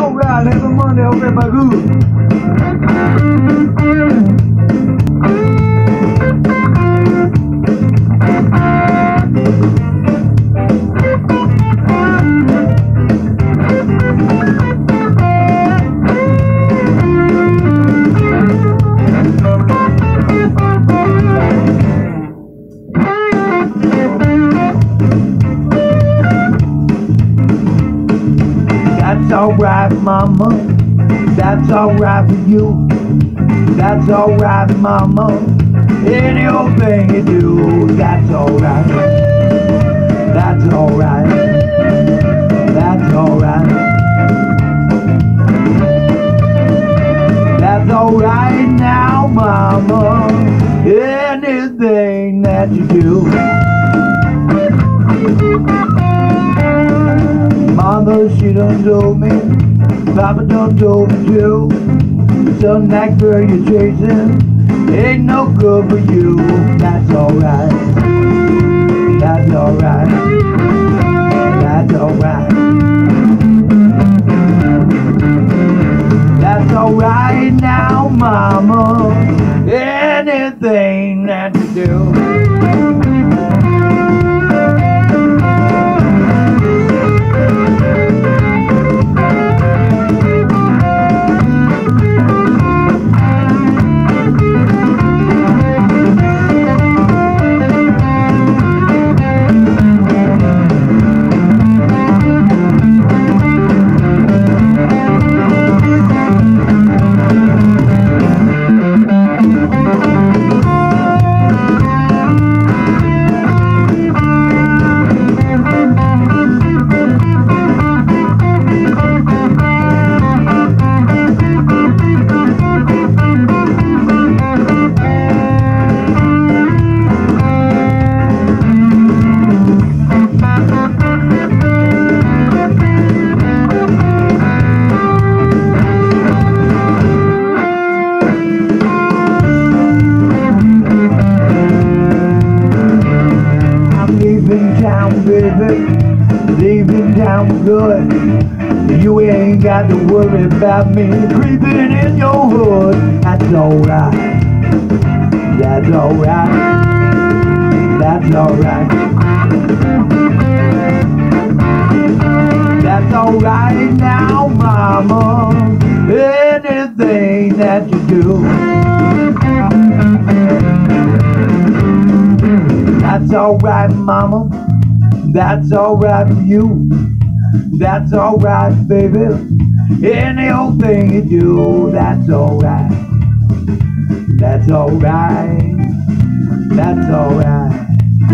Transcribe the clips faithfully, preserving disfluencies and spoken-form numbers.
alright, every Monday over at my group. That's alright, mama, that's alright for you. That's alright, mama, any old thing you do. That's alright, that's alright, that's alright. That's alright now, mama, anything that you do. Mama, she done told me, Papa done told me too. Son, that girl you're chasing ain't no good for you. That's alright, that's alright, that's alright. That's alright now, mama, anything that you do. Baby, leaving town good. You ain't got to worry about me creeping in your hood. That's alright, that's alright, that's alright. That's alright now, mama, anything that you do. That's alright, mama, that's alright for you. That's alright, baby, any old thing you do. That's alright, that's alright, that's alright.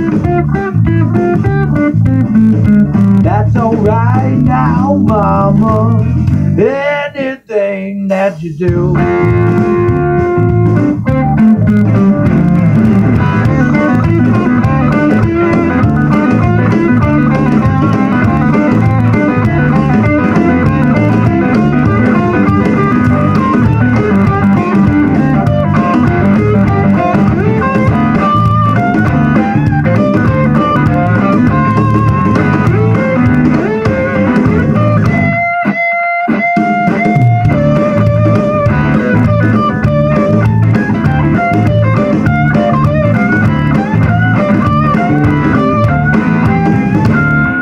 That's alright now, mama, anything that you do.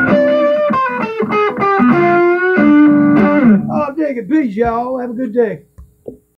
Take it, peace, y'all. Have a good day.